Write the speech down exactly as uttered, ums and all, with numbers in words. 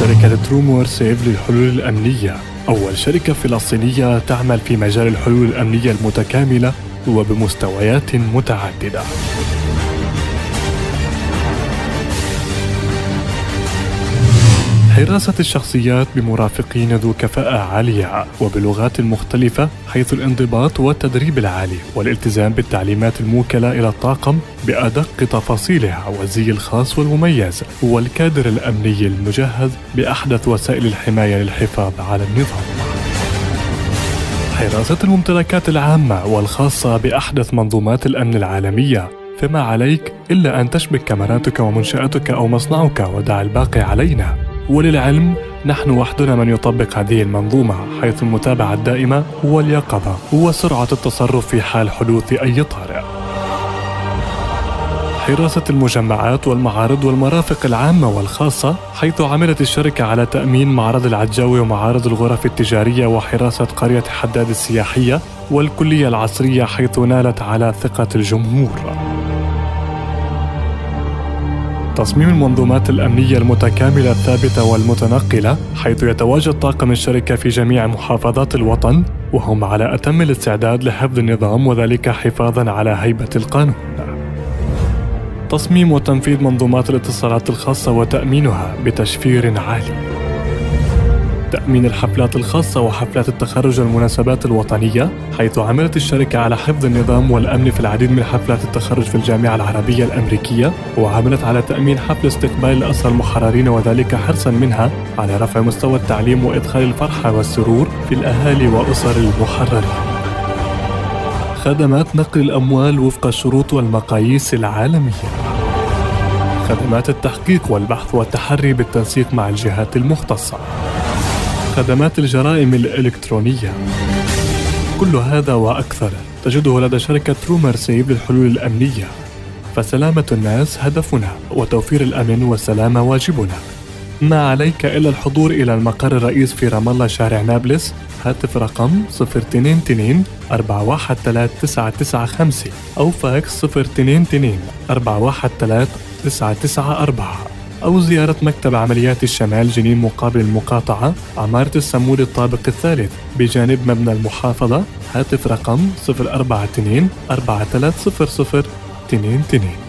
شركة ترومور سيف للحلول الأمنية، أول شركة فلسطينية تعمل في مجال الحلول الأمنية المتكاملة وبمستويات متعددة. حراسة الشخصيات بمرافقين ذو كفاءة عالية وبلغات مختلفة، حيث الانضباط والتدريب العالي والالتزام بالتعليمات الموكلة إلى الطاقم بأدق تفاصيلها والزي الخاص والمميز، والكادر الأمني المجهز بأحدث وسائل الحماية للحفاظ على النظام. حراسة الممتلكات العامة والخاصة بأحدث منظومات الأمن العالمية، فما عليك إلا أن تشبك كاميراتك ومنشأتك أو مصنعك ودع الباقي علينا. وللعلم نحن وحدنا من يطبق هذه المنظومة، حيث المتابعة الدائمة واليقظة وسرعة التصرف في حال حدوث أي طارئ. حراسة المجمعات والمعارض والمرافق العامة والخاصة، حيث عملت الشركة على تأمين معرض العجاوي ومعارض الغرف التجارية وحراسة قرية حداد السياحية والكلية العصرية، حيث نالت على ثقة الجمهور. تصميم المنظومات الأمنية المتكاملة الثابتة والمتنقلة، حيث يتواجد طاقم الشركة في جميع محافظات الوطن وهم على أتم الاستعداد لحفظ النظام وذلك حفاظاً على هيبة القانون. تصميم وتنفيذ منظومات الاتصالات الخاصة وتأمينها بتشفير عالي. تأمين الحفلات الخاصة وحفلات التخرج والمناسبات الوطنية، حيث عملت الشركة على حفظ النظام والأمن في العديد من حفلات التخرج في الجامعة العربية الأمريكية، وعملت على تأمين حفل استقبال الأسرى المحررين وذلك حرصاً منها على رفع مستوى التعليم وإدخال الفرحة والسرور في الأهالي وأسر المحررين. خدمات نقل الأموال وفق الشروط والمقاييس العالمية. خدمات التحقيق والبحث والتحري بالتنسيق مع الجهات المختصة. خدمات الجرائم الإلكترونية. كل هذا وأكثر تجده لدى شركة ترومور سيف للحلول الأمنية، فسلامة الناس هدفنا وتوفير الأمن والسلامة واجبنا. ما عليك إلا الحضور إلى المقر الرئيس في رام الله شارع نابلس، هاتف رقم صفر اثنين اثنين أربعة واحد ثلاثة تسعة تسعة خمسة أو فاكس صفر اثنين اثنين أربعة واحد ثلاثة تسعة تسعة أربعة، أو زيارة مكتب عمليات الشمال جنين مقابل المقاطعة عمارة السمود الطابق الثالث بجانب مبنى المحافظة، هاتف رقم صفر أربعة اثنين أربعة ثلاثة صفر صفر اثنين اثنين.